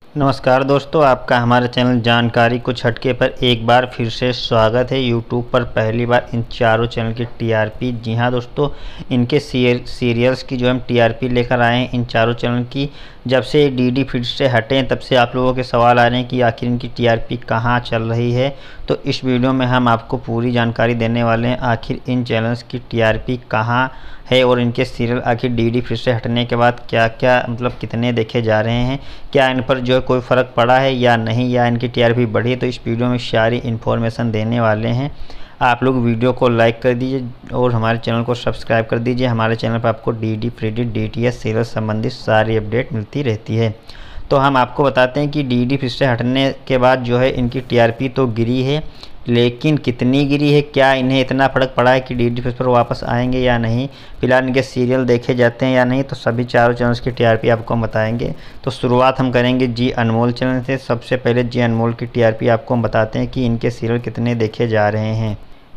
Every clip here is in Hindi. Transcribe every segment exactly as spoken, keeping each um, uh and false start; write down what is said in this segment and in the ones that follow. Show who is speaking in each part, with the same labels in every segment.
Speaker 1: नमस्कार दोस्तों, आपका हमारे चैनल जानकारी कुछ हटके पर एक बार फिर से स्वागत है। यूट्यूब पर पहली बार इन चारों चैनल की टीआरपी, जी हाँ दोस्तों, इनके सीरियल्स की जो हम टीआरपी लेकर आए हैं इन चारों चैनल की। जब से डीडी फिर से हटे हैं तब से आप लोगों के सवाल आ रहे हैं कि आखिर इनकी टीआरपी कहाँ चल रही है। तो इस वीडियो में हम आपको पूरी जानकारी देने वाले हैं आखिर इन चैनल्स की टीआरपी कहाँ है और इनके सीरियल आखिर डीडी फिर से हटने के बाद क्या क्या मतलब कितने देखे जा रहे हैं, क्या इन पर जो है कोई फ़र्क पड़ा है या नहीं, या इनकी टीआरपी बढ़ी। तो इस वीडियो में सारी इन्फॉर्मेशन देने वाले हैं। आप लोग वीडियो को लाइक कर दीजिए और हमारे चैनल को सब्सक्राइब कर दीजिए। हमारे चैनल पर आपको डीडी फ्रीडी डीटीएच सीरियल संबंधित सारी अपडेट मिलती रहती है। तो हम आपको बताते हैं कि डीडी फिर से हटने के बाद जो है इनकी टीआरपी तो गिरी है, लेकिन कितनी गिरी है, क्या इन्हें इतना फ़र्क पड़ा है कि डीडी फिर पर वापस आएंगे या नहीं, फिलहाल इनके सीरियल देखे जाते हैं या नहीं, तो सभी चारों चैनल्स की टीआरपी आपको हम बताएंगे। तो शुरुआत हम करेंगे जी अनमोल चैनल से। सबसे पहले जी अनमोल की टीआरपी आपको हम बताते हैं कि इनके सीरियल कितने देखे जा रहे हैं।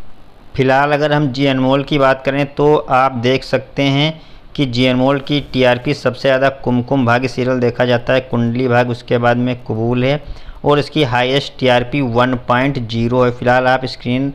Speaker 1: फिलहाल अगर हम जी अनमोल की बात करें तो आप देख सकते हैं कि जी अनमोल की टीआरपी सबसे ज़्यादा कुमकुम भाग्य सीरियल देखा जाता है, कुंडली भाग्य, उसके बाद में कबूल है और इसकी highest TRP one point zero है। फिलहाल आप स्क्रीन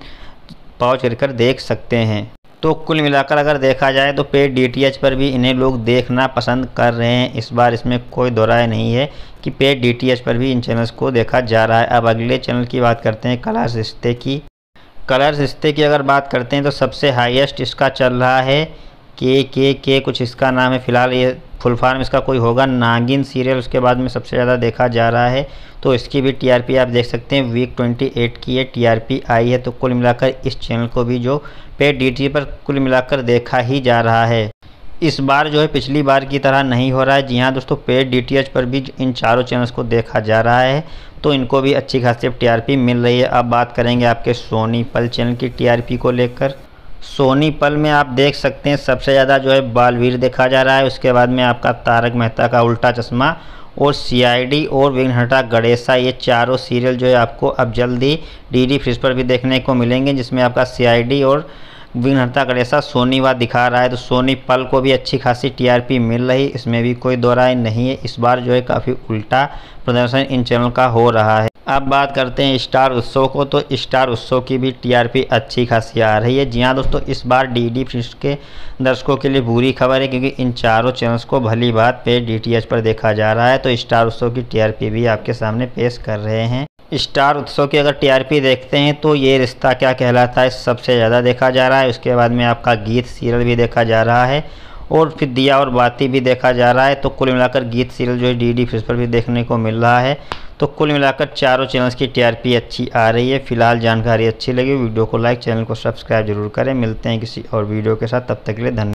Speaker 1: पॉज कर कर देख सकते हैं। तो कुल मिलाकर अगर देखा जाए तो पेड डीटीएच पर भी इन्हें लोग देखना पसंद कर रहे हैं। इस बार इसमें कोई दो राय नहीं है कि पेड डीटीएच पर भी इन चैनल्स को देखा जा रहा है। अब अगले चैनल की बात करते हैं कलर्स रिश्ते की। कलर्स रिश्ते की अगर बात करते हैं तो सबसे हाईएस्ट इसका चल रहा है के के के कुछ इसका नाम है। फिलहाल ये फुल फॉर्म इसका कोई होगा, नागिन सीरियल उसके बाद में सबसे ज़्यादा देखा जा रहा है। तो इसकी भी टीआरपी आप देख सकते हैं वीक अट्ठाईस की ये टीआरपी आई है। तो कुल मिलाकर इस चैनल को भी जो पेड डीटी पर कुल मिलाकर देखा ही जा रहा है। इस बार जो है पिछली बार की तरह नहीं हो रहा है। जी हाँ दोस्तों, पेड डीटीएच पर भी इन चारों चैनल्स को देखा जा रहा है, तो इनको भी अच्छी खासी टीआरपी मिल रही है। अब बात करेंगे आपके सोनी पल चैनल की टीआरपी को लेकर। सोनी पल में आप देख सकते हैं सबसे ज़्यादा जो है बालवीर देखा जा रहा है, उसके बाद में आपका तारक मेहता का उल्टा चश्मा और सीआईडी और विघ्नहर्ता गणेशा, ये चारों सीरियल जो है आपको अब जल्दी डीडी फ्रिज पर भी देखने को मिलेंगे, जिसमें आपका सीआईडी और विघ्नहर्ता गणेशा सोनी वाद दिखा रहा है। तो सोनी पल को भी अच्छी खासी टीआरपी मिल रही, इसमें भी कोई दो राय नहीं है। इस बार जो है काफ़ी उल्टा प्रदर्शन इन चैनल का हो रहा है। अब बात करते हैं स्टार उत्सव को। तो स्टार उत्सव की भी टीआरपी अच्छी खासी आ रही है। जी हाँ दोस्तों, इस बार डीडी फ्रिज के दर्शकों के लिए बुरी खबर है, क्योंकि इन चारों चैनल्स को भली बात पे डीटीएच पर देखा जा रहा है। तो स्टार उत्सव की टीआरपी भी आपके सामने पेश कर रहे हैं। स्टार उत्सव की अगर टीआरपी देखते हैं तो ये रिश्ता क्या कहलाता है सबसे ज़्यादा देखा जा रहा है। उसके बाद में आपका गीत सीरियल भी देखा जा रहा है और फिर दिया और बाती भी देखा जा रहा है। तो कुल मिलाकर गीत सीरियल जो है डीडी फ्रिज पर भी देखने को मिल रहा है। तो कुल मिलाकर चारों चैनल्स की टीआरपी अच्छी आ रही है। फिलहाल जानकारी अच्छी लगी वीडियो को लाइक, चैनल को सब्सक्राइब जरूर करें। मिलते हैं किसी और वीडियो के साथ, तब तक के लिए धन्यवाद।